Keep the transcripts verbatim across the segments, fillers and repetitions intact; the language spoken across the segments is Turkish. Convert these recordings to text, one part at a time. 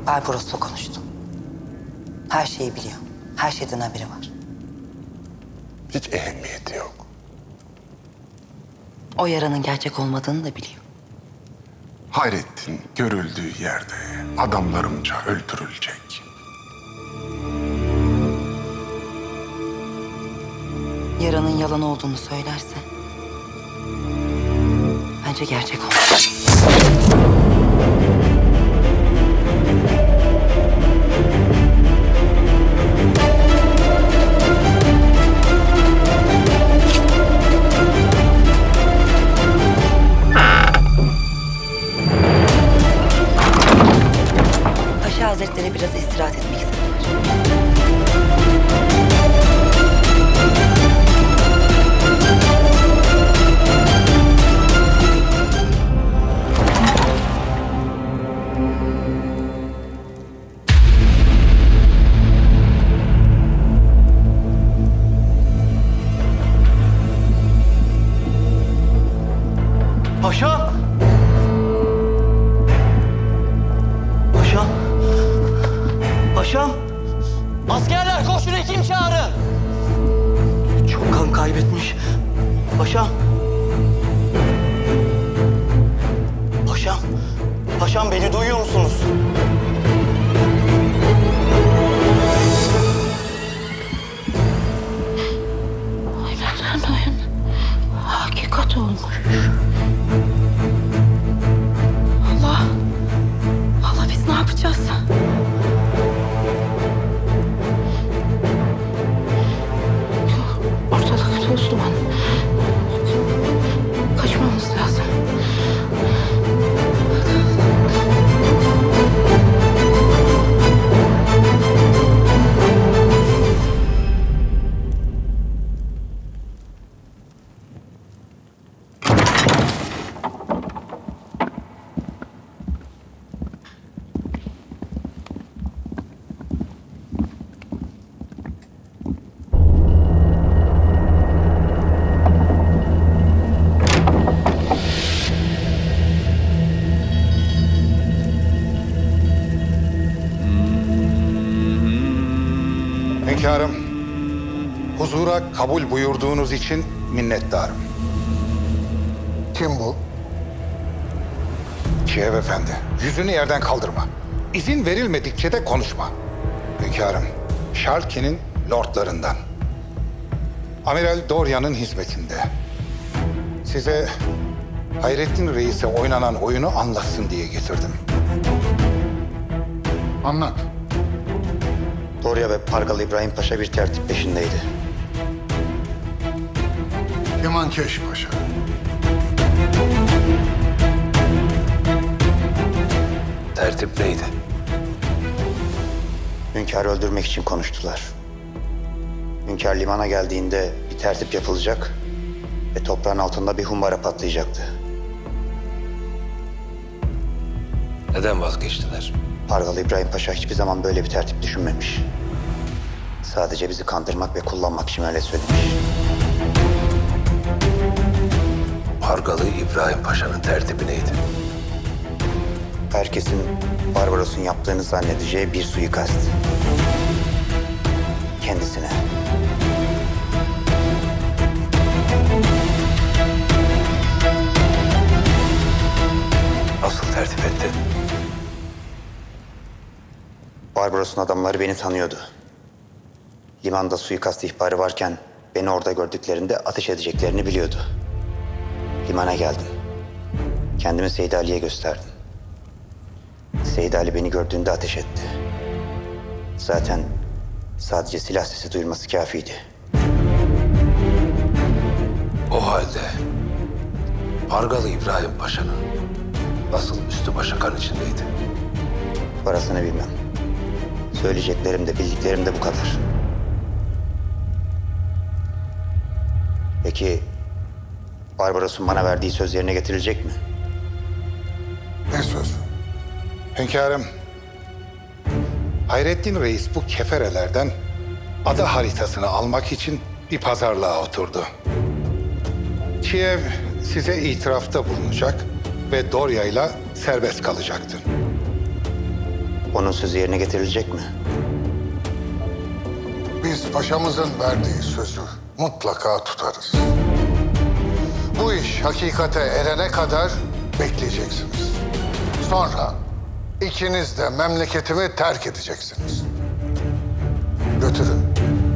Barbaros'la konuştum. Her şeyi biliyor. Her şeyden haberi var. Hiç ehemmiyeti yok. O yaranın gerçek olmadığını da biliyor. Hayrettin görüldüğü yerde adamlarımca öldürülecek. Yaranın yalan olduğunu söylerse bence gerçek olur. Paşa Hazretleri biraz istirahat etmek istediler. Paşam! Paşam! Paşam! Askerler koşun, hekim çağırın! Çok kan kaybetmiş. Paşam! Paşam! Paşam, beni duyuyor musunuz? Oynanan oyun hakikat olmuş. Allah! Allah, biz ne yapacağız? Ortalık toz duman. Kaçmamız lazım. Hünkârım, huzura kabul buyurduğunuz için minnettarım. Kim bu? Çiğev Efendi, yüzünü yerden kaldırma. İzin verilmedikçe de konuşma. Hünkârım, Şalke'nin lordlarından. Amiral Dorya'nın hizmetinde. Size Hayrettin Reis'e oynanan oyunu anlatsın diye getirdim. Anlat. Dorya ve Pargalı İbrahim Paşa bir tertip peşindeydi. Kemankeş Paşa. Tertip neydi? Hünkârı öldürmek için konuştular. Hünkâr limana geldiğinde bir tertip yapılacak ve toprağın altında bir humbara patlayacaktı. Neden vazgeçtiler? Pargalı İbrahim Paşa hiçbir zaman böyle bir tertip düşünmemiş. Sadece bizi kandırmak ve kullanmak için öyle söylemiş. Pargalı İbrahim Paşa'nın tertibi neydi? Herkesin Barbaros'un yaptığını zannedeceği bir suikast. Kendisine. Nasıl tertip etti? Barbaros'un adamları beni tanıyordu. Limanda suikast ihbarı varken beni orada gördüklerinde ateş edeceklerini biliyordu. Limana geldim. Kendimi Seyid Ali'ye gösterdim. Seyid Ali beni gördüğünde ateş etti. Zaten sadece silah sesi duyulması kâfiydi. O halde Pargalı İbrahim Paşa'nın nasıl üstü başı kan içindeydi? Parasını bilmem. Söyleyeceklerim de bildiklerim de bu kadar. Peki Barbaros'un bana verdiği söz yerine getirilecek mi? Ne söz? Hünkârım, Hayrettin Reis bu keferelerden ada haritasını almak için bir pazarlığa oturdu. Çiğev size itirafta bulunacak ve Dorya'yla serbest kalacaktı. Onun sözü yerine getirilecek mi? Biz paşamızın verdiği sözü mutlaka tutarız. Bu iş hakikate erene kadar bekleyeceksiniz. Sonra ikiniz de memleketimi terk edeceksiniz. Götürün.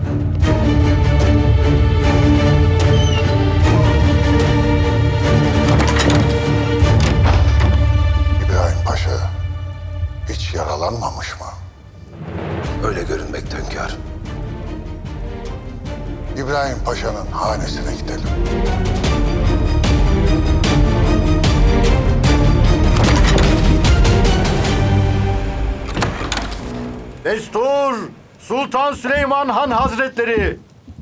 İbrahim Paşa hiç yaralanmamış mı? Öyle görünmekte hünkârım. İbrahim Paşa'nın hanesine gidelim. Destur! Sultan Süleyman Han Hazretleri!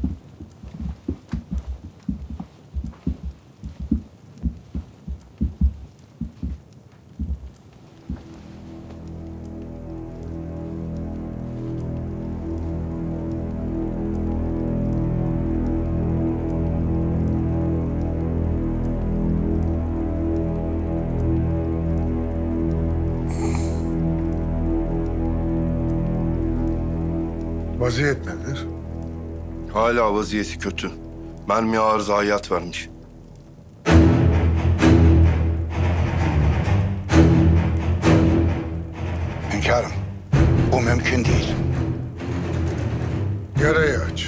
Vaziyet nedir? Hala vaziyeti kötü. Mermi ağır zayiat vermiş. Hünkârım, bu mümkün değil. Yarayı aç.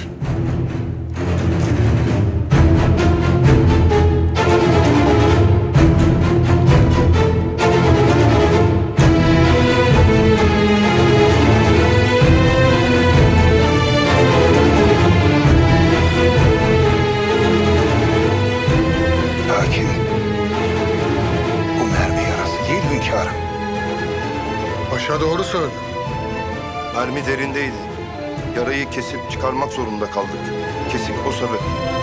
Lakin bu mermi yarası değil hünkârım. Paşa doğru söylüyor. Mermi derindeydi. Yarayı kesip çıkarmak zorunda kaldık. Kesik o sebep.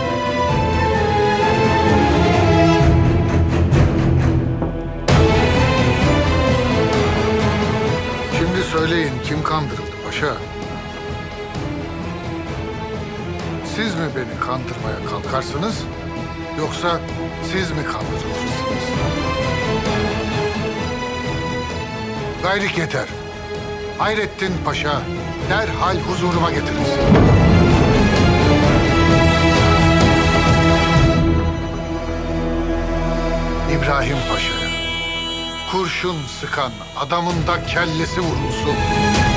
Şimdi söyleyin kim kandırıldı paşa? Siz mi beni kandırmaya kalkarsınız? Yoksa siz mi kandırılırsınız? Gayrik yeter. Hayrettin Paşa derhal huzuruma getirilsin. İbrahim Paşa'ya kurşun sıkan adamın da kellesi vurulsun.